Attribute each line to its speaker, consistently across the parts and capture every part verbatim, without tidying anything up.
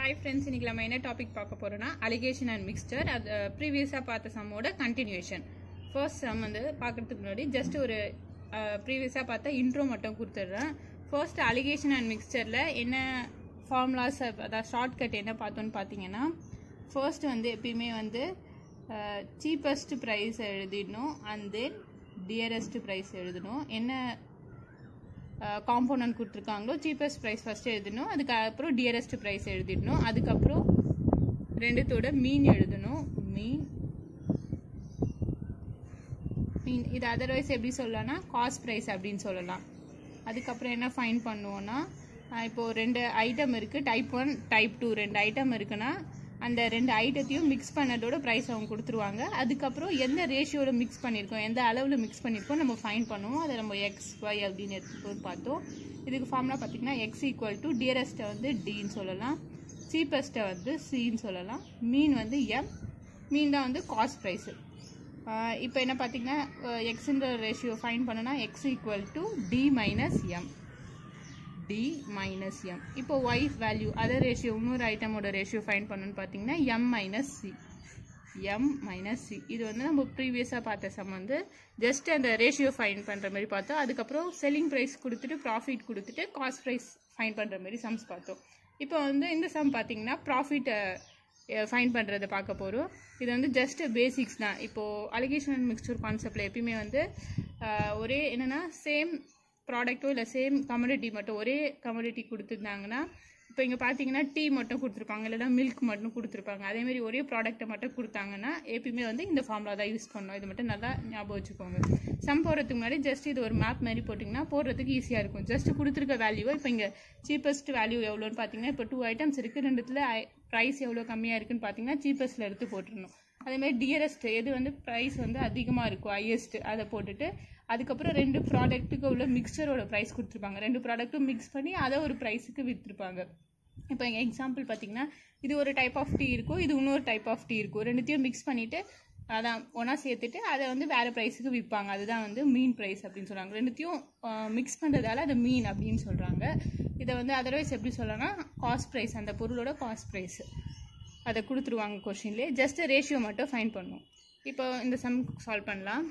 Speaker 1: Hi friends, இன்னைக்கு நம்ம என்ன டாபிக் பார்க்க போறோம்னா alligation and mixture. அது ப்ரீவியஸா பார்த்த சம்மோட கண்டினியூஷன். ஃபர்ஸ்ட் சம் வந்து பார்க்கிறதுக்கு முன்னாடி ஜஸ்ட் ஒரு ப்ரீவியஸா பார்த்த இன்ட்ரோ மட்டும் கொடுத்துறேன். ஃபர்ஸ்ட் alligation and mixtureல என்ன ஃபார்முலாஸ் அதாவது ஷார்ட்கட் என்ன பார்த்தோம்னு பார்த்தீங்கன்னா ஃபர்ஸ்ட் வந்து எப்பயுமே வந்து சீப்பஸ்ட் ப்ரைஸ் எழுதிடணும் அண்ட் தென் டியரஸ்ட் ப்ரைஸ் எழுதணும். என்ன காம்போனன்ட் கொடுத்துருக்காங்களோ சீப்பஸ்ட் ப்ரைஸ் ஃபஸ்ட்டு எழுதணும், அதுக்கப்புறம் டியரஸ்ட் ப்ரைஸ் எழுதிடணும், அதுக்கப்புறம் ரெண்டுத்தோட மீன் எழுதணும். மீன் மீன் இது அதர்வைஸ் எப்படி சொல்லலாம்னா காஸ்ட் ப்ரைஸ் அப்படின்னு சொல்லலாம். அதுக்கப்புறம் என்ன ஃபைன் பண்ணுவோன்னா இப்போது ரெண்டு ஐட்டம் இருக்குது, டைப் ஒன் டைப் டூ ரெண்டு ஐட்டம் இருக்குன்னா அந்த ரெண்டு ஐட்டத்தையும் மிக்ஸ் பண்ணதோட ப்ரைஸ் அவங்க கொடுத்துருவாங்க. அதுக்கப்புறம் எந்த ரேஷியோட மிக்ஸ் பண்ணியிருக்கோம், எந்த அளவில் மிக்ஸ் பண்ணியிருக்கோம் நம்ம ஃபைன் பண்ணுவோம். அதை நம்ம எக்ஸ் ஒய் அப்படின்னு எடுத்துகிட்டு பார்த்தோம். இதுக்கு ஃபார்முலா பார்த்தீங்கன்னா எக்ஸ் ஈக்குவல் டு டியரஸ்ட்டை வந்து டின்னு சொல்லலாம், சீப்பஸ்ட்டை வந்து சின்னு சொல்லலாம், மீன் வந்து எம், மீன் தான் வந்து காஸ்ட் ப்ரைஸு. இப்போ என்ன பார்த்தீங்கன்னா எக்ஸுன்ற ரேஷியோ ஃபைன் பண்ணோன்னா X equal to D minus M, D minus M. இப்போ ஒய் வேல்யூ அதர் ரேஷியோ இன்னொரு ஐட்டமோட ரேஷியோ ஃபைன் பண்ணணும்னு பார்த்தீங்கன்னா M minus C, M minus C. இது வந்து நம்ம ப்ரீவியஸாக பார்த்த சம் வந்து ஜஸ்ட் அந்த ரேஷியோ ஃபைன் பண்ணுற மாதிரி பார்த்தோம். அதுக்கப்புறம் செல்லிங் ப்ரைஸ் கொடுத்துட்டு ப்ராஃபிட் கொடுத்துட்டு காஸ்ட் ப்ரைஸ் ஃபைன் பண்ணுற மாதிரி சம்ஸ் பார்த்தோம். இப்போ வந்து இந்த சம் பார்த்தீங்கன்னா ப்ராஃபிட்டை ஃபைன் பண்ணுறதை பார்க்க போகிறோம். இது வந்து ஜஸ்ட் பேசிக்ஸ் தான். இப்போது அலிகேஷன் அண்ட் மிக்சர் கான்செப்டில் எப்பயுமே வந்து ஒரே என்னென்னா சேம் ப்ராடக்ட்டோ இல்லை சேம் கமோடிட்டி மட்டும் ஒரே கமோடிட்டி கொடுத்துருந்தாங்கன்னா இப்போ இங்கே பார்த்தீங்கன்னா டீ மட்டும் கொடுத்துருப்பாங்க, இல்லைனா மில்க் மட்டும் கொடுத்துருப்பாங்க. அதேமாதிரி ஒரே ப்ராடக்ட்டை மட்டும் கொடுத்தாங்கன்னா எப்பயுமே வந்து இந்த ஃபார்முலா தான் யூஸ் பண்ணணும். இது மட்டும் நல்லா ஞாபகம் வச்சுக்கோங்க. சம் போடுறதுக்கு முன்னாடி ஜஸ்ட் இது ஒரு மேப் மாதிரி போட்டிங்கன்னா போடுறதுக்கு ஈஸியாக இருக்கும். ஜஸ்ட் கொடுத்துருக்க வேல்யூவை இப்போ இங்கே சீப்பஸ்ட் வேல்யூ எவ்வளோன்னு பார்த்தீங்கன்னா இப்போ டூ ஐட்டம்ஸ் இருக்குது, ரெண்டுத்தில் ப்ரைஸ் எவ்வளோ கம்மியாக இருக்குன்னு பார்த்தீங்கன்னா சீப்பஸ்ட்டில் எடுத்து போட்டுருணும். அதேமாதிரி டியரஸ்ட் எது வந்து ப்ரைஸ் வந்து அதிகமாக இருக்கும் ஹையஸ்ட் அதை போட்டுட்டு அதுக்கப்புறம் ரெண்டு ப்ராடக்ட்டுக்கு உள்ள மிக்சரோட ப்ரைஸ் கொடுத்துருப்பாங்க. ரெண்டு ப்ராடக்ட்டும் மிக்ஸ் பண்ணி அதை ஒரு ப்ரைஸுக்கு விற்றுருப்பாங்க. இப்போ எங்கள் எக்ஸாம்பிள் பார்த்தீங்கன்னா இது ஒரு டைப் ஆஃப் டீ இருக்கும், இது இன்னொரு டைப் ஆஃப் டீ இருக்கும், ரெண்டுத்தையும் மிக்ஸ் பண்ணிவிட்டு அதான் ஒன்றா சேர்த்துட்டு அதை வந்து வேறு ப்ரைஸுக்கு விற்பாங்க. அதுதான் வந்து மீன் ப்ரைஸ் அப்படின்னு சொல்கிறாங்க. ரெண்டுத்தையும் மிக்ஸ் பண்ணுறதால அதை மீன் அப்படின்னு சொல்கிறாங்க. இதை வந்து அதர்வைஸ் எப்படி சொல்லலாம்னா காஸ்ட் ப்ரைஸ், அந்த பொருளோட காஸ்ட் ப்ரைஸு அதை கொடுத்துருவாங்க கொஷின்லேயே. ஜஸ்ட் ரேஷியோ மட்டும் ஃபைன் பண்ணும். இப்போ இந்த சம் சால்வ் பண்ணலாம்.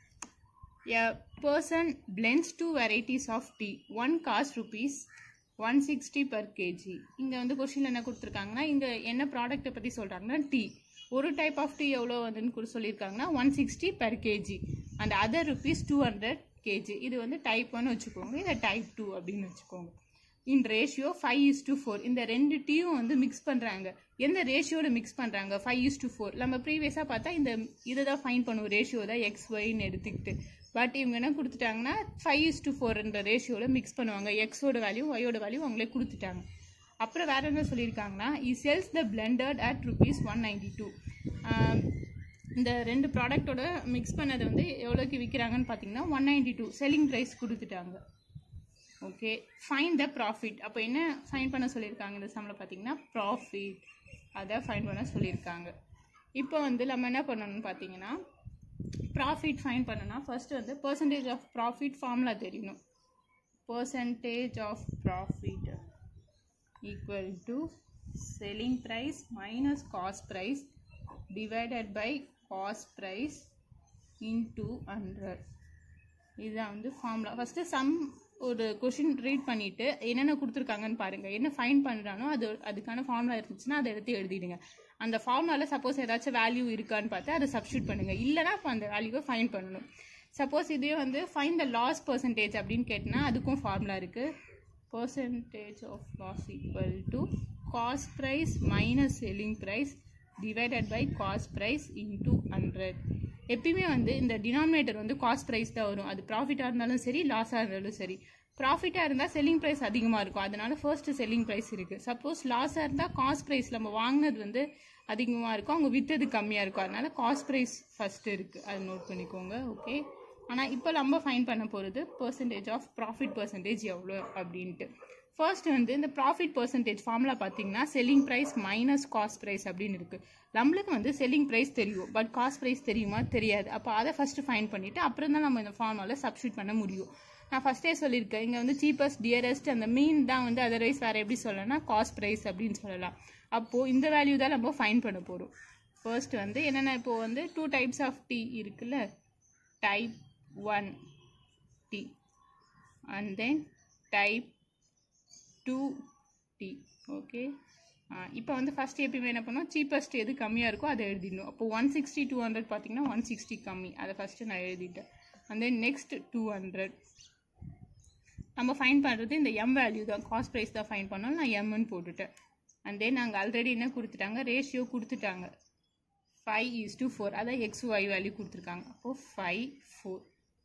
Speaker 1: A person blends two varieties of tea. One cost rupees one sixty per kg. இங்கே வந்து கொஷினில் என்ன கொடுத்துருக்காங்கன்னா இங்கே என்ன ப்ராடக்ட்டை பற்றி சொல்கிறாங்கன்னா டீ. ஒரு டைப் ஆஃப் டீ எவ்வளோ வந்துன்னு கூட சொல்லியிருக்காங்கன்னா one sixty per kg and other rupees two hundred kg. இது வந்து டைப் ஒன் வச்சுக்கோங்க, இதை டைப் டூ அப்படின்னு வச்சுக்கோங்க. In ratio five is to four. இந்த ரெண்டு டீயும் வந்து மிக்ஸ் பண்ணுறாங்க. எந்த ரேஷியோட மிக்ஸ் பண்ணுறாங்க ஃபைவ் இஸ் டு ஃபோர். நம்ம ப்ரீவியஸாக பார்த்தா இந்த இதை தான் ஃபைன் பண்ணுவோம், ரேஷியோ தான் எக்ஸ் ஒய்ன்னு எடுத்துக்கிட்டு. பட் இவங்க என்ன கொடுத்துட்டாங்கன்னா ஃபைவ் இஸ் டு ஃபோர்ன்ற ரேஷியோவில் மிக்ஸ் பண்ணுவாங்க. எக்ஸோட வேல்யூ ஒய்யோட வேல்யூ அவங்களே கொடுத்துட்டாங்க. அப்புறம் வேறு என்ன சொல்லியிருக்காங்கன்னா he sells the blended at rupees one ninety two. இந்த ரெண்டு ப்ராடக்டோட மிக்ஸ் பண்ணதை வந்து எவ்வளோக்கு விற்கிறாங்கன்னு பார்த்தீங்கன்னா one ninety two selling price கொடுத்துட்டாங்க. Okay, find the profit. அப்போ என்ன ஃபைன் பண்ண சொல்லியிருக்காங்க இந்த சம்மில் பார்த்தீங்கன்னா ப்ராஃபிட், அதை ஃபைன் பண்ண சொல்லியிருக்காங்க. இப்போ வந்து நம்ம என்ன பண்ணணும்னு பார்த்தீங்கன்னா ப்ராஃபிட் ஃபைன் பண்ணனா ஃபர்ஸ்ட் வந்து பர்சன்டேஜ் ஆஃப் ப்ராஃபிட் ஃபார்முலா தெரியணும். Percentage of profit equal to selling price minus cost price divided by cost price into hundred. இதுதான் வந்து ஃபார்முலா. ஃபஸ்ட்டு சம் ஒரு கொஷின் ரீட் பண்ணிவிட்டு என்னென்ன கொடுத்துருக்காங்கன்னு பாருங்கள். என்ன ஃபைன் பண்ணுறானோ அது அதுக்கான ஃபார்முலா இருந்துச்சுன்னா அதை எடுத்து எழுதிடுங்க. அந்த ஃபார்முலாவில் சப்போஸ் ஏதாச்சும் வேல்யூ இருக்கான்னு பார்த்து அதை சப்ஸ்டியூட் பண்ணுங்கள். இல்லைனா இப்போ அந்த வேல்யூவை ஃபைன் பண்ணணும். சப்போஸ் இதே வந்து ஃபைன் த லாஸ் பர்சன்டேஜ் அப்படின்னு கேட்டினா அதுக்கும் ஃபார்முலா இருக்குது. Percentage of loss equal to cost price minus selling price divided by cost price into hundred. எப்பயுமே வந்து இந்த டினாமினேட்டர் வந்து காஸ்ட் ப்ரைஸ் தான் வரும். அது ப்ராஃபிட்டாக இருந்தாலும் சரி லாஸாக இருந்தாலும் சரி. ப்ராஃபிட்டாக இருந்தால் செல்லிங் ப்ரைஸ் அதிகமாக இருக்கும், அதனால ஃபர்ஸ்ட்டு செல்லிங் ப்ரைஸ் இருக்குது. சப்போஸ் லாஸாக இருந்தால் காஸ்ட் ப்ரைஸ் நம்ம வாங்கினது வந்து அதிகமாக இருக்கும், அவங்க விற்றது கம்மியாக இருக்கும், அதனால காஸ்ட் ப்ரைஸ் ஃபஸ்ட்டு இருக்குது, அதை நோட் பண்ணிக்கோங்க. ஓகே, ஆனால் இப்போ நம்ம ஃபைன் பண்ண போகிறது பர்சன்டேஜ் ஆஃப் ப்ராஃபிட் பர்சன்டேஜ் எவ்வளோ அப்படின்ட்டு. ஃபர்ஸ்ட் வந்து இந்த ப்ராஃபிட் பர்சன்டேஜ் ஃபார்முலா பார்த்தீங்கன்னா selling price minus cost price அப்படின்னு இருக்குது. நம்மளுக்கு வந்து செல்லிங் ப்ரைஸ் தெரியும், பட் காஸ்ட் ப்ரைஸ் தெரியுமா தெரியாது. அப்போ அதை ஃபஸ்ட்டு ஃபைன் பண்ணிவிட்டு அப்புறம் தான் நம்ம இந்த ஃபார்முலாவில் சப்ஸ்டியூட் பண்ண முடியும். நான் ஃபர்ஸ்டே சொல்லியிருக்கேன், இங்கே வந்து சீப்பஸ்ட் டியரஸ்ட் அந்த மீன் தான் வந்து அதர்வைஸ் வேறு எப்படி சொல்லலாம்னா காஸ்ட் ப்ரைஸ் அப்படின்னு சொல்லலாம். அப்போது இந்த வேல்யூ தான் நம்ம ஃபைண்ட் பண்ண போகிறோம். ஃபர்ஸ்ட் வந்து என்னென்ன, இப்போது வந்து டூ டைப்ஸ் ஆஃப் டீ இருக்குல்ல, type one tea and then type two tea. Okay, இப்போ வந்து ஃபஸ்ட் எப்பயுமே என்ன பண்ணோம், சீப்பஸ்ட் எது கம்மியாக இருக்கோ அதை எழுதிடணும். அப்போது ஒன் சிக்ஸ்டி டூ ஹண்ட்ரட் பார்த்தீங்கன்னா ஒன் சிக்ஸ்டி கம்மி, அதை ஃபஸ்ட்டு நான் எழுதிட்டேன். And then next two hundred நம்ம ஃபைன் பண்ணுறது இந்த எம் வேல்யூ தான், காஸ்ட் ப்ரைஸ் தான் ஃபைன் பண்ணோம். நான் எம்னு போட்டுட்டேன். அண்ட் தென் நாங்கள் ஆல்ரெடி என்ன கொடுத்துட்டாங்க, ரேஷியோ கொடுத்துட்டாங்க, ஃபைவ் இஸ் டு ஃபோர், அதான் எக்ஸ் ஒய் வேல்யூ கொடுத்துருக்காங்க. அப்போது ஃபைவ் ஃபோர்.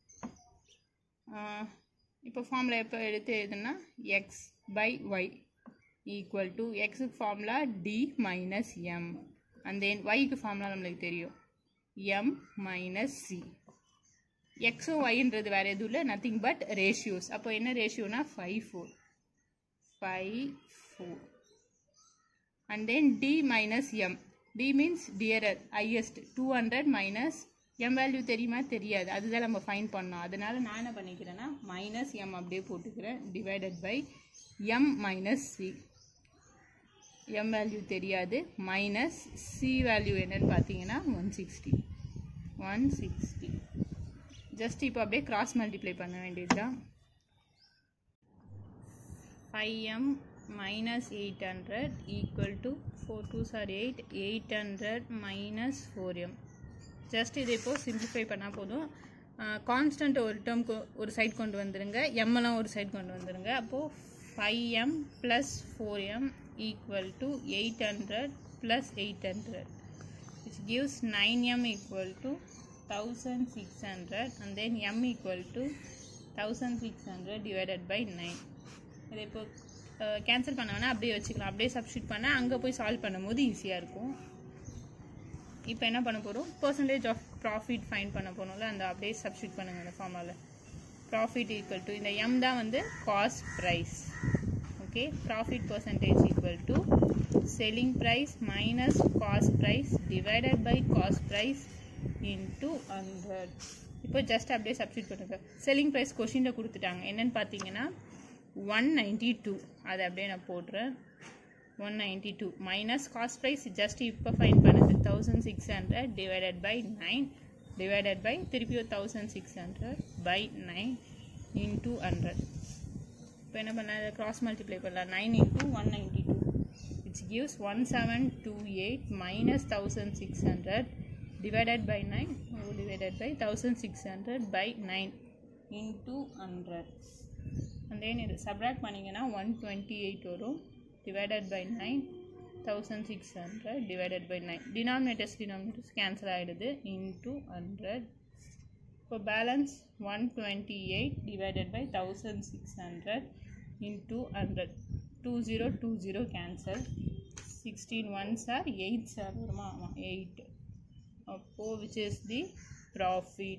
Speaker 1: இப்போ ஃபார்முலா எப்போ எடுத்து எழுதுனா X by Y equal to எக்ஸுக்கு formula D minus M and then ஒய்க்கு ஃபார்முலா நம்மளுக்கு தெரியும் எம் மைனஸ் சி. எக்ஸோ ஒய்ன்றது வேறு எதுவும் இல்லை, நத்திங் பட் ரேஷியோஸ். அப்போ என்ன ரேஷியோனா five four five four and then D minus M. D means dearer highest, two hundred minus M value தெரியுமா, தெரியாது, அதுதான் நம்ம ஃபைன் பண்ணோம். அதனால நான் என்ன பண்ணிக்கிறேன்னா மைனஸ் எம் அப்படியே போட்டுக்கிறேன், divided by M minus C. M value தெரியாது, மைனஸ் சி வேல்யூ என்னன்னு பார்த்தீங்கன்னா one sixty one sixty. Just இப்போ அப்படியே கிராஸ் மல்டிப்ளை பண்ண வேண்டியது தான். Five M minus eight hundred equal to four two sir eight, eight hundred minus four M. Just இதை இப்போது சிம்பிளிஃபை பண்ணால் போதும். கான்ஸ்டன்ட் ஒரு டேர்ம்க்கு ஒரு சைட் கொண்டு வந்துடுங்க, எம்மெல்லாம் ஒரு சைட் கொண்டு வந்துடுங்க. அப்போது five M plus four M equal to eight hundred plus eight hundred, which gives nine m equal to one thousand six hundred and then m equal to one thousand six hundred divided by nine. இதை இப்போ cancel பண்ணோன்னா அப்படியே வச்சுக்கலாம், அப்படியே substitute பண்ணால் அங்கே போய் solve பண்ணும்போது ஈஸியாக இருக்கும். இப்போ என்ன பண்ண போகிறோம், பர்சன்டேஜ் ஆஃப் ப்ராஃபிட் ஃபைன் பண்ண போகிறோம்ல, அந்த அப்படியே சப்ஸ்டியூட் பண்ணுங்கள் அந்த ஃபார்முலாவில். ப்ராஃபிட் ஈக்குவல் டு இந்த எம் தான் வந்து cost price. Okay, profit percentage equal to selling price minus cost price divided by cost price into one hundred. இப்போ ஜஸ்ட் அப்படியே சப்ஸ்டியூட் பண்ணுங்க. செல்லிங் ப்ரைஸ் கொஷினில் கொடுத்துட்டாங்க, என்னென்னு பார்த்தீங்கன்னா ஒன் நைன்டி டூ, அதை அப்படியே நான் போடுறேன். One ninety two minus cost price just இப்போ ஃபைன் பண்ணுது thousand six hundred divided by nine divided by திருப்பி ஒரு thousand six hundred by nine into hundred. இப்போ என்ன பண்ண, கிராஸ் மல்டிப்ளை பண்ணலாம், nine into one ninety two which gives one seven two eight minus one thousand six hundred divided by nine divided by one thousand six hundred by nine into one hundred. and then இது subtract பண்ணிங்கன்னா one twenty-eight வரும், divided by nine, one thousand six hundred divided by nine. denominators denominators cancel ஆகிடுது, into one hundred. இப்போ balance one twenty-eight divided by one thousand six hundred into one hundred. two zero two zero cancel, sixteen ones are eight sir வருமா, ஆமாம் eight. அப்போ which is the profit.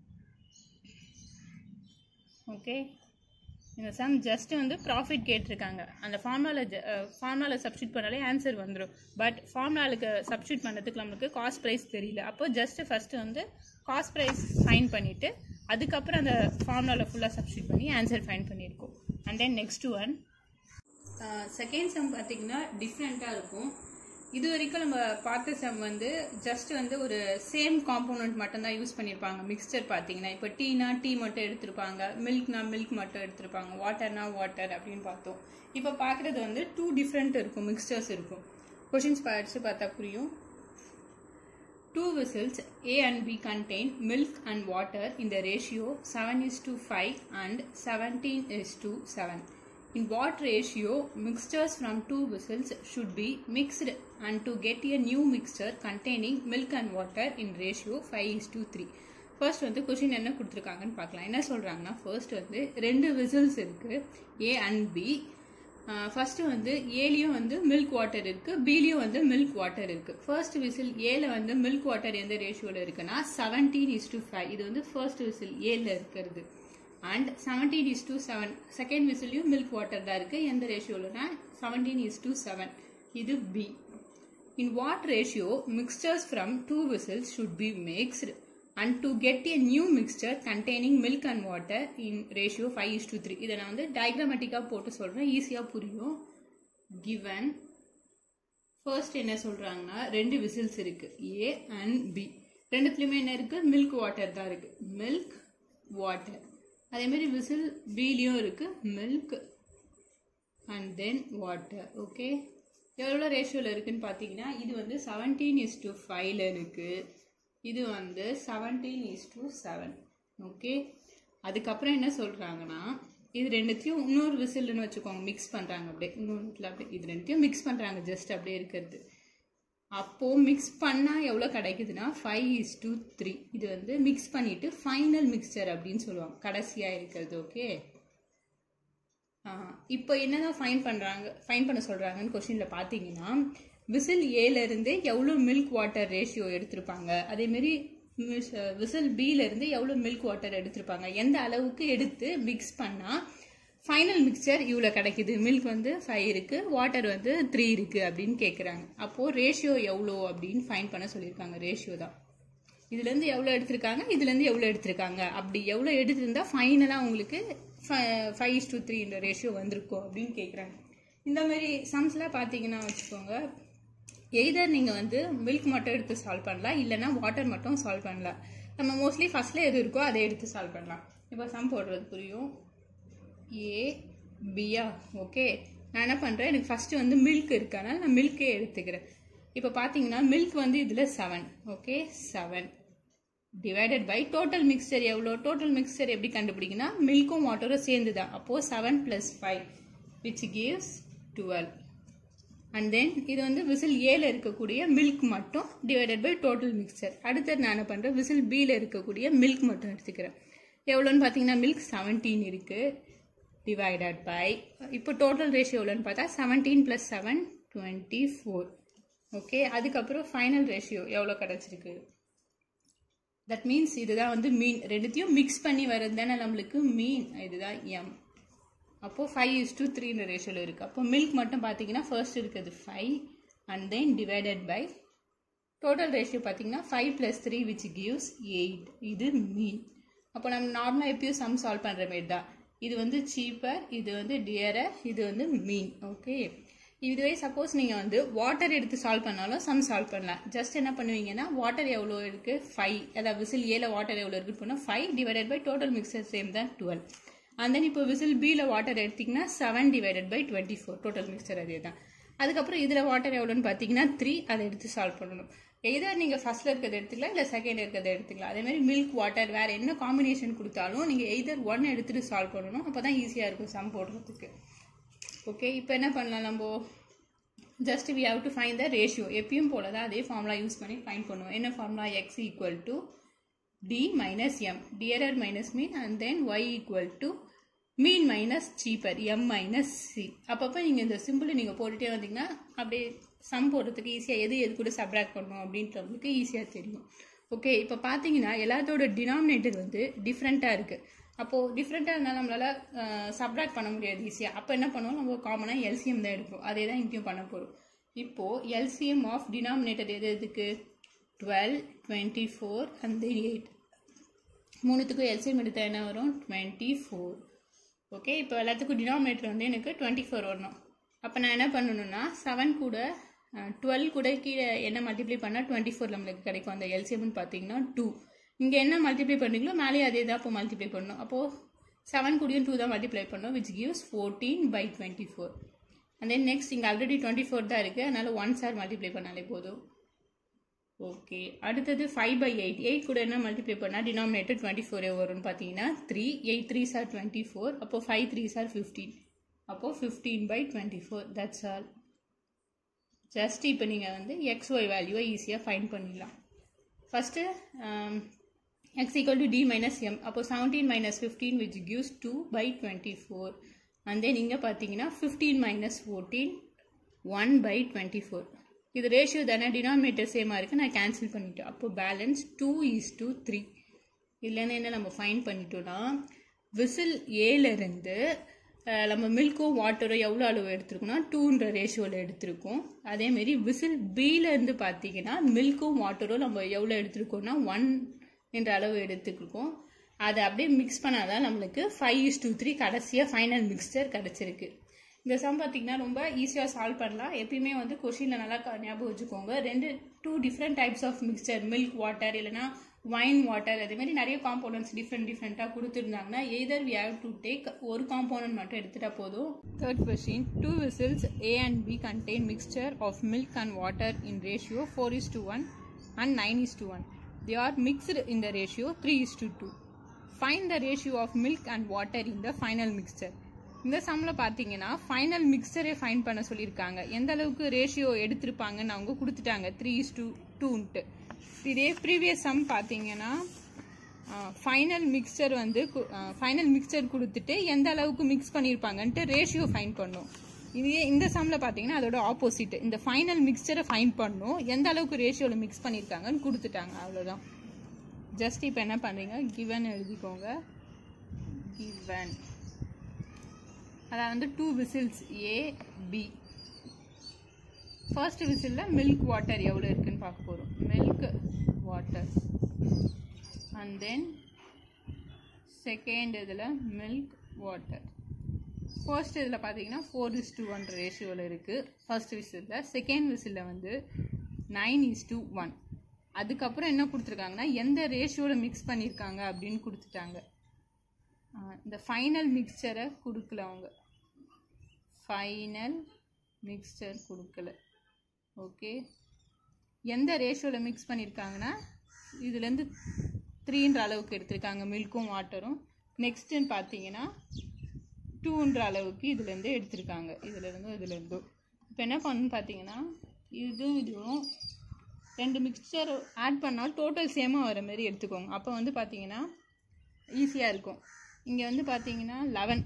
Speaker 1: Okay, இந்த sum just வந்து profit கேட்டிருக்காங்க, அந்த ஃபார்முலாவில் ஃபார்முலாவில் substitute பண்ணாலே ஆன்சர் வந்துடும். பட் ஃபார்முலாவுக்கு சப்ஸ்டியூட் பண்ணுறதுக்கு நம்மளுக்கு காஸ்ட் ப்ரைஸ் தெரியல. அப்போ ஜஸ்ட் ஃபஸ்ட்டு வந்து காஸ்ட் ப்ரைஸ் ஃபைன் பண்ணிவிட்டு அதுக்கப்புறம் அந்த ஃபார்முலாவில் ஃபுல்லாக சப்ஸ்டியூட் பண்ணி ஆன்சர் ஃபைன் பண்ணியிருக்கோம். And then next one second sum பார்த்தீங்கன்னா டிஃப்ரெண்ட்டாக இருக்கும். இது வரைக்கும் நம்ம பார்த்த சம் வந்து ஜஸ்ட் வந்து ஒரு சேம் காம்போனன்ட் மட்டும்தான் யூஸ் பண்ணியிருப்பாங்க. மிக்சர் பார்த்தீங்கன்னா இப்போ டீனா டீ மட்டும் எடுத்திருப்பாங்க, மில்க்னா மில்க் மட்டும் எடுத்திருப்பாங்க, வாட்டர்னா வாட்டர் அப்படின்னு பார்த்தோம். இப்போ பார்க்குறது வந்து டூ டிஃப்ரெண்ட் இருக்கும், மிக்சர்ஸ் இருக்கும். கொஷின்ஸ் படித்து பார்த்தா புரியும். Two vessels A and B contain milk and water in the ratio seven is to five and seventeen is to seven. In what ratio mixtures from two vessels should be mixed and to get a new mixture containing milk and water in ratio five is to three. First வந்து question என்ன கொடுத்துருக்காங்கன்னு பார்க்கலாம். என்ன சொல்கிறாங்கன்னா first வந்து ரெண்டு vessels இருக்குது A and B. First வந்து ஏலியும் வந்து மில்க் வாட்டர் இருக்கு, பிலியும் வந்து மில்க் வாட்டர் இருக்கு. ஃபர்ஸ்ட் விசில் ஏல வந்து மில்க் வாட்டர் எந்த ரேஷியோல இருக்குன்னா செவன்டீன் இஸ் டு ஃபைவ். இது வந்து ஃபர்ஸ்ட் விசில் ஏல இருக்கிறது. And seventeen is to seven second விசிலையும் மில்க் வாட்டர் தான் இருக்கு. எந்த ரேஷியோலனா செவன்டீன் இஸ் டு செவன். இது B. In what ratio mixtures from two vessels should be mixed and to get a new mixture containing milk and water in ratio five is to three. இதை நான் வந்து டயக்ராமேட்டிக்காக போட்டு சொல்கிறேன், ஈஸியாக புரியும். given first என்ன சொல்கிறாங்கன்னா ரெண்டு விசில்ஸ் இருக்குது, A and B. ரெண்டுத்துலையுமே என்ன இருக்குது, மில்க் வாட்டர் தான் இருக்குது, மில்க் வாட்டர். அதேமாரி விசில் பிலையும் இருக்குது, milk and then water. Okay, எவ்வளோ ரேஷியோவில் இருக்குதுன்னு பார்த்தீங்கன்னா இது வந்து செவன்டீன் இஸ் டு ஃபைவ்ல இருக்குது, இது வந்து seventeen is to seven. Okay, அதுக்கப்புறம் என்ன சொல்கிறாங்கன்னா இது ரெண்டுத்தையும் இன்னொரு விசில்னு வச்சுக்கோங்க, மிக்ஸ் பண்ணுறாங்க அப்படியே, இன்னொன்று அப்படியே இது ரெண்டுத்தையும் மிக்ஸ் பண்ணுறாங்க, ஜஸ்ட் அப்படியே இருக்கிறது. அப்போது மிக்ஸ் பண்ணால் எவ்வளோ கிடைக்குதுன்னா ஃபைவ் இஸ் டூ த்ரீ. இது வந்து மிக்ஸ் பண்ணிவிட்டு ஃபைனல் மிக்சர் அப்படின்னு சொல்லுவாங்க, கடைசியாக இருக்கிறது. ஓகே, இப்போ என்னதான் ஃபைன் பண்ணுறாங்க ஃபைன் பண்ண சொல்கிறாங்கன்னு கொஸ்டினில் பார்த்தீங்கன்னா விசில் ஏலேருந்து எவ்வளோ மில்க் வாட்டர் ரேஷியோ எடுத்திருப்பாங்க, அதேமாரி விசில் பியிலேருந்து எவ்வளோ மில்க் வாட்டர் எடுத்திருப்பாங்க, எந்த அளவுக்கு எடுத்து மிக்ஸ் பண்ணால் ஃபைனல் மிக்சர் இவ்வளோ கிடைக்குது, மில்க் வந்து ஃபைவ் இருக்குது, வாட்டர் வந்து த்ரீ இருக்குது அப்படின்னு கேட்குறாங்க. அப்போது ரேஷியோ எவ்வளோ அப்படின்னு ஃபைன் பண்ண சொல்லியிருக்காங்க, ரேஷியோ தான். இதுலேருந்து எவ்வளோ எடுத்திருக்காங்க, இதுலேருந்து எவ்வளோ எடுத்திருக்காங்க, அப்படி எவ்வளோ எடுத்திருந்தா ஃபைனலாக உங்களுக்கு ஃபைவ் இஸ் டூ த்ரீன்ற ரேஷியோ வந்திருக்கோம் அப்படின்னு கேட்குறாங்க. இந்த மாதிரி சம்ஸ்லாம் பார்த்தீங்கன்னா வச்சுக்கோங்க, எய்தர் நீங்கள் வந்து மில்க் மட்டும் எடுத்து சால்வ் பண்ணலாம், இல்லைனா வாட்டர் மட்டும் சால்வ் பண்ணலாம். நம்ம மோஸ்ட்லி ஃபஸ்ட்டில் எது இருக்கோ அதை எடுத்து சால்வ் பண்ணலாம். இப்போ சம் போடுறது புரியும். ஏ பியா. ஓகே, நான் என்ன பண்ணுறேன், எனக்கு ஃபஸ்ட்டு வந்து மில்க் இருக்கானா நான் மில்கே எடுத்துக்கிறேன். இப்போ பார்த்தீங்கன்னா மில்க் வந்து இதில் seven. Okay, seven divided by total mixture எவ்வளோ, டோட்டல் மிக்சர் எப்படி கண்டுபிடிக்குன்னா மில்க்கும் வாட்டரும் சேர்ந்து தான். அப்போது seven plus five which gives twelve. And then இது வந்து விசில் ஏல இருக்கக்கூடிய மில்க் மட்டும் டிவைடட் பை டோட்டல் மிக்சர். அடுத்தது நான் என்ன பண்ணுறேன், விசில் பியில் இருக்கக்கூடிய மில்க் மட்டும் எடுத்துக்கிறேன். எவ்வளோன்னு பார்த்தீங்கன்னா மில்க் செவன்டீன் இருக்குது, டிவைடட் பை இப்போ டோட்டல் ரேஷியோ எவ்வளோன்னு பார்த்தா seventeen plus seven twenty four. Okay, அதுக்கப்புறம் ஃபைனல் ரேஷியோ எவ்வளோ கிடச்சிருக்கு, தட் மீன்ஸ் இதுதான் வந்து மீன், ரெண்டுத்தையும் மிக்ஸ் பண்ணி வர்றது தானே நம்மளுக்கு மீன், இதுதான் எம். அப்போது ஃபைவ் இஸ் டூ த்ரீன்ற ரேஷியோவில் இருக்குது. அப்போ மில்க் மட்டும் பார்த்தீங்கன்னா ஃபர்ஸ்ட் இருக்கிறது five and then divided by total ratio பார்த்தீங்கன்னா five plus three which gives eight. இது மீன். அப்போ நம்ம நார்மலாக எப்பயும் சம் சால்வ் பண்ணுற மாரி தான். இது வந்து சீப்பர், இது வந்து டியரர், இது வந்து மீன். ஓகே, இதுவே சப்போஸ் நீங்கள் வந்து வாட்டர் எடுத்து சால்வ் பண்ணாலும் சம் சால்வ் பண்ணலாம். ஜஸ்ட் என்ன பண்ணுவீங்கன்னா வாட்டர் எவ்வளோ இருக்குது ஃபைவ், அதாவது விசில் ஏல வாட்டர் எவ்வளோ இருக்குன்னு போனால் five divided by total mixture same தான் டுவெல். அண்ட் தென் இப்போ விசில் பியில் வாட்டர் எடுத்திங்கன்னா seven divided by twenty four total mixture அதே தான். அதுக்கப்புறம் இதில் வாட்டர் எவ்வளோன்னு பார்த்தீங்கன்னா த்ரீ, அதை எடுத்து சால்வ் பண்ணணும். எதர் நீங்கள் ஃபஸ்ட்டில் இருக்கிறத எடுத்துக்கலாம், இல்லை செகண்ட் இருக்கிறத எடுத்துக்கலாம். அதேமாதிரி மில்க் வாட்டர் வேறு என்ன காம்பினேஷன் கொடுத்தாலும் நீங்கள் எதர் ஒன் எடுத்துகிட்டு சால்வ் பண்ணணும், அப்போ தான் ஈஸியாக இருக்கும் சம் போடுறதுக்கு. ஓகே, இப்போ என்ன பண்ணலாம், நம்ம just we have to find the ratio. எப்பயும் போல தான் அதே ஃபார்முலா யூஸ் பண்ணி ஃபைண்ட் பண்ணுவோம். என்ன formula, x equal to D minus m, dearer minus mean, and then y equal to mean minus cheaper, m minus c. அப்பப்போ நீங்கள் இந்த சிம்பிளை நீங்கள் போட்டுகிட்டே வந்தீங்கன்னா அப்படியே சம் போடுறதுக்கு ஈஸியாக எது எது கூட சப்ராக்ட் பண்ணணும் அப்படின்றவங்களுக்கு ஈஸியாக தெரியும். ஓகே, இப்போ பார்த்தீங்கன்னா எல்லாத்தோட டினாமினேட்டர் வந்து டிஃப்ரெண்ட்டாக இருக்குது. அப்போது டிஃப்ரெண்ட்டாக இருந்தால் நம்மளால் சப்ராக்ட் பண்ண முடியாது ஈஸியாக. அப்போ என்ன பண்ணுவோம், நம்ம காமனாக எல்சிஎம் தான் எடுப்போம். அதே தான் இங்கேயும் பண்ண போகிறோம். இப்போது எல்சிஎம் ஆஃப் டினாமினேட்டர் எது எதுக்கு, twelve, twenty four and then eight. மூணுத்துக்கும் எல்சிஎம் எடுத்தால் என்ன வரும், டுவெண்ட்டி ஃபோர். ஓகே, இப்போ எல்லாத்துக்கும் டினாமினேட்டர் வந்து எனக்கு டுவெண்ட்டி ஃபோர் வரணும். அப்போ நான் என்ன பண்ணணும்னா செவன் கூட டுவெல் கூட கீழே என்ன மல்டிப்ளை பண்ணால் டுவெண்ட்டி ஃபோர் நம்மளுக்கு கிடைக்கும். அந்த எல்சிஎம்னு பார்த்தீங்கன்னா டூ. இங்கே என்ன மல்டிப்ளை பண்ணுறீங்களோ மேலே அதே தான் அப்போ மல்டிப்ளை பண்ணணும். அப்போது செவன் கூடயும் டூ தான் மல்டிப்ளை பண்ணணும், which gives fourteen by twenty four. And then next இங்கே ஆல்ரெடி டுவெண்ட்டி ஃபோர் தான் இருக்குது, அதனால் ஒன் சார் மல்டிப்ளை பண்ணாலே போதும். ஓகே, அடுத்தது ஃபைவ் பை எயிட். எயிட் கூட என்ன மல்டிப்ளை பண்ணால் டினாமினேட்டர் டுவெண்ட்டி ஃபோரே வரும்னு பார்த்தீங்கன்னா three, eight threes are twenty four, அப்போது ஃபைவ் த்ரீ சார் ஃபிஃப்டீன், அப்போது fifteen by twenty four. That's all. Just இப்போ நீங்கள் வந்து எக்ஸ் ஒய் வேல்யூவை ஈஸியாக ஃபைண்ட் பண்ணிடலாம். First x equal to d minus m. அப்போ seventeen minus fifteen which gives two by twenty-four. And then இங்க பார்த்தீங்கன்னா fifteen minus fourteen, one by twenty-four. இது ரேஷியோ தானே, டினாமினேட்டர் சேமாக இருக்குது, நான் கேன்சல் பண்ணிட்டேன். அப்போ balance two is to three. இல்லைன்னா என்ன நம்ம ஃபைண்ட் பண்ணிட்டோன்னா விசில் ஏலேருந்து நம்ம மில்க்கும் வாட்டரும் எவ்வளோ அளவு எடுத்துருக்கோம்னா டூன்ற ரேஷியோவில் எடுத்திருக்கோம். அதேமாரி விசில் பியிலேருந்து பார்த்தீங்கன்னா மில்க்கும் வாட்டரும் நம்ம எவ்வளோ எடுத்துருக்கோம்னா ஒன் என்ற அளவு எடுத்துக்கிருக்கோம். அதை அப்படியே மிக்ஸ் பண்ணாதான் நம்மளுக்கு ஃபைவ் இஸ் டூ த்ரீ கடைசியாக ஃபைனல் மிக்ஸ்சர் கிடச்சிருக்கு. இந்த சம் பார்த்தீங்கன்னா ரொம்ப ஈஸியாக சால்வ் பண்ணலாம். எப்பயுமே வந்து கொஷினில் நல்லா ஞாபகம் வச்சுக்கோங்க. ரெண்டு two different types of mixture, milk water இல்லைனா வைன் வாட்டர், அதேமாதிரி நிறைய காம்போனன்ட்ஸ் டிஃப்ரெண்ட் டிஃப்ரெண்ட்டாக கொடுத்துருந்தாங்கன்னா either we have to take ஒரு காம்போனன்ட் மட்டும் எடுத்துட்டா போதும். Third question, two vessels A and B contain mixture of milk and water in ratio four is to one and nine is to one. They are mixed in the ratio three is to two. Find the ratio of milk and water in the final mixture. இந்த சம்மில் பார்த்தீங்கன்னா final மிக்சரே fine பண்ண சொல்லியிருக்காங்க. எந்த அளவுக்கு ratio எடுத்திருப்பாங்கன்னு அவங்க கொடுத்துட்டாங்க, three is to டூன்ட்டு. இதே ப்ரீவியஸ் சம் பார்த்தீங்கன்னா ஃபைனல் மிக்சர் வந்து ஃபைனல் மிக்சர் கொடுத்துட்டு எந்த அளவுக்கு மிக்ஸ் பண்ணியிருப்பாங்கன்ட்டு ரேஷியோ ஃபைன் பண்ணும். இதே இந்த சம்மில் பார்த்தீங்கன்னா அதோட ஆப்போசிட், இந்த ஃபைனல் மிக்சரை ஃபைன் பண்ணும், எந்த அளவுக்கு ரேஷியோவில் மிக்ஸ் பண்ணியிருக்காங்கன்னு கொடுத்துட்டாங்க, அவ்வளோதான். ஜஸ்ட் இப்போ என்ன பண்ணுறீங்க, கிவன் எழுதிக்கோங்க. கிவன் அதான் வந்து two vessels A B. First விசிலில் மில்க் வாட்டர் எவ்வளோ இருக்குன்னு பார்க்க போகிறோம். Milk water and then second இதில் மில்க் வாட்டர். ஃபர்ஸ்ட் இதில் பார்த்தீங்கன்னா ஃபோர் இஸ் டூ ஒன் ரேஷியோவில் இருக்குது ஃபர்ஸ்ட் விசிலில். செகண்ட் விசிலில் வந்து நைன் இஸ் டூ ஒன். அதுக்கப்புறம் என்ன கொடுத்துருக்காங்கன்னா எந்த ரேஷியோவில் மிக்ஸ் பண்ணியிருக்காங்க அப்படின்னு கொடுத்துட்டாங்க. இந்த ஃபைனல் மிக்சரை கொடுக்கல அவங்க, ஃபைனல் மிக்சர் கொடுக்கல. ஓகே, எந்த ரேஷியோவில் மிக்ஸ் பண்ணியிருக்காங்கன்னா இதுலேருந்து த்ரீன்ற அளவுக்கு எடுத்திருக்காங்க மில்க்கும் வாட்டரும். நெக்ஸ்ட்டுன்னு பார்த்தீங்கன்னா டூன்ற அளவுக்கு இதுலேருந்து எடுத்திருக்காங்க, இதுலேருந்தும் இதுலேருந்தும். இப்போ என்ன பண்ணணும்னு பார்த்தீங்கன்னா இதுவும் இதுவும் ரெண்டு மிக்சர் ஆட் பண்ணால் டோட்டல் சேமாக வர மாதிரி எடுத்துக்கோங்க. அப்போ வந்து பார்த்தீங்கன்னா ஈஸியாக இருக்கும். இங்கே வந்து பார்த்தீங்கன்னா லெவன்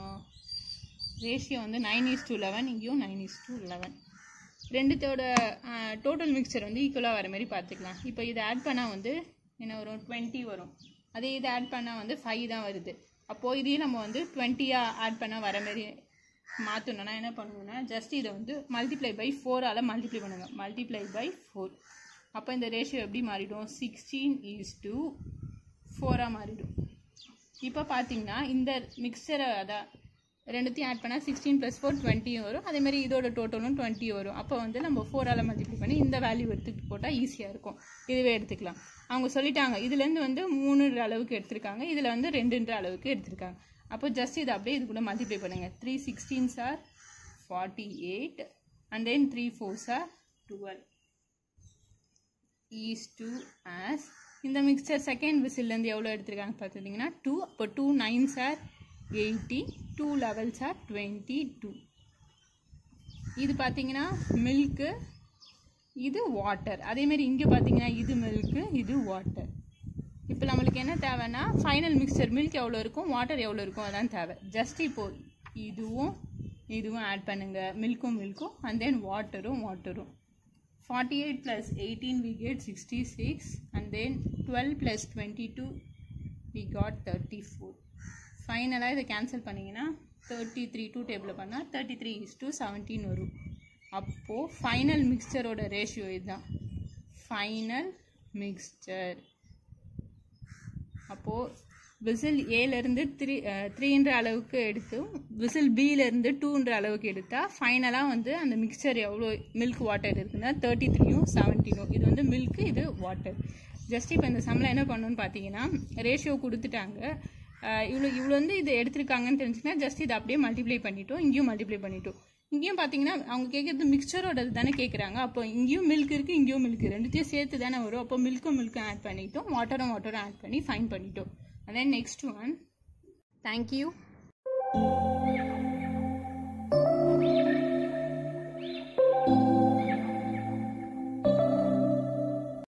Speaker 1: ரேஷியோ வந்து நைன் இஸ் டூ லெவன், இங்கேயும் நைன் இஸ் டூ லெவன். ரெண்டுத்தோட டோட்டல் மிக்சர் வந்து ஈக்குவலாக வர மாதிரி பார்த்துக்கலாம். இப்போ இதை ஆட் பண்ணால் வந்து என்ன வரும், டுவெண்ட்டி வரும். அதே இதை ஆட் பண்ணால் வந்து ஃபைவ் தான் வருது. அப்போது இதையும் நம்ம வந்து டுவெண்ட்டியாக ஆட் பண்ணால் வர மாதிரி மாற்றணும்னா என்ன பண்ணுவோன்னா ஜஸ்ட் இதை வந்து மல்டிப்ளை பை ஃபோரால் மல்டிப்ளை பண்ணுங்கள். Multiply by four. அப்போ இந்த ரேஷியோ எப்படி மாறிடும், சிக்ஸ்டீன் இஸ் டூ ஃபோராக மாறிடும். இப்போ பார்த்தீங்கன்னா இந்த மிக்சரை அதான் ரெண்டுத்தையும் ஆட் பண்ணால் சிக்ஸ்டீன் ப்ளஸ் ஃபோர் டுவெண்ட்டியும் வரும். அதேமாதிரி இதோட டோட்டலும் டுவெண்ட்டி வரும். அப்போ வந்து நம்ம ஃபோரால் மல்டிப்ளை பண்ணி இந்த வேல்யூ எடுத்துக்கிட்டு போட்டால் ஈஸியாக இருக்கும். இதுவே எடுத்துக்கலாம். அவங்க சொல்லிட்டாங்க இதுலேருந்து வந்து மூணுன்ற அளவுக்கு எடுத்திருக்காங்க, இதில் வந்து ரெண்டுன்ற அளவுக்கு எடுத்திருக்காங்க. அப்போ ஜஸ்ட் இதை அப்படியே இது கூட மல்டிப்ளை பண்ணுங்கள். Three sixteens are forty eight and then three fours are twelve is to as இந்த மிக்சர் செகண்ட் விசில்லேருந்து எவ்வளோ எடுத்திருக்காங்க பார்த்துட்டிங்கன்னா டூ. அப்போ two nines are eighty, two elevens are twenty two. இது பார்த்தீங்கன்னா மில்க்கு, இது வாட்டர். அதேமாரி இங்கே பார்த்தீங்கன்னா இது மில்க்கு, இது வாட்டர். இப்போ நம்மளுக்கு என்ன தேவைன்னா ஃபைனல் மிக்சர் மில்க் எவ்வளோ இருக்கும், வாட்டர் எவ்வளோ இருக்கும், அதான் தேவை. ஜஸ்ட் இப்போது இதுவும் இதுவும் ஆட் பண்ணுங்கள், மில்க்கும் மில்க்கும் அண்ட் தென் வாட்டரும் வாட்டரும். forty-eight plus eighteen we get sixty-six and then twelve plus twenty-two we got thirty-four. ஃபைனலாக இதை கேன்சல் பண்ணிங்கன்னா தேர்ட்டி த்ரீ டூ டேபிளில் பண்ணால் thirty three is to seventeen வரும். அப்போது ஃபைனல் மிக்சரோட ரேஷியோ இதுதான் ஃபைனல் மிக்சர். அப்போது விசில் ஏலேருந்து த்ரீ த்ரீன்ற அளவுக்கு எடுத்து விசில் பியிலேருந்து டூன்ற அளவுக்கு எடுத்தால் ஃபைனலாக வந்து அந்த மிக்சர் எவ்வளோ மில்க் வாட்டர் இருக்குன்னா தேர்ட்டி த்ரீயும் செவன்டீனும். இது வந்து மில்க்கு, இது வாட்டர். ஜஸ்ட் இப்போ இந்த சம்மில் என்ன பண்ணணும்னு பார்த்தீங்கன்னா ரேஷியோ கொடுத்துட்டாங்க. இவ்வளோ இவ்வளோ வந்து இது எடுத்திருக்காங்கன்னு தெரிஞ்சுன்னா ஜஸ்ட் இதை அப்படியே மல்டிப்ளை பண்ணிட்டோம், இங்கேயும் மல்டிப்ளை பண்ணிட்டோம். இங்கேயும் பார்த்தீங்கன்னா அவங்க கேட்குறது மிக்சரோட தானே கேட்குறாங்க. அப்போ இங்கேயும் மில்க் இருக்குது, இங்கேயும் மில்க், ரெண்டுத்தையும் சேர்த்து தானே வரும். அப்போ மில்க்கும் மில்க்கும் ஆட் பண்ணிட்டோம், வாட்டரும் வாட்டரும் ஆட் பண்ணி ஃபைன் பண்ணிட்டோம். And then next one. Thank you.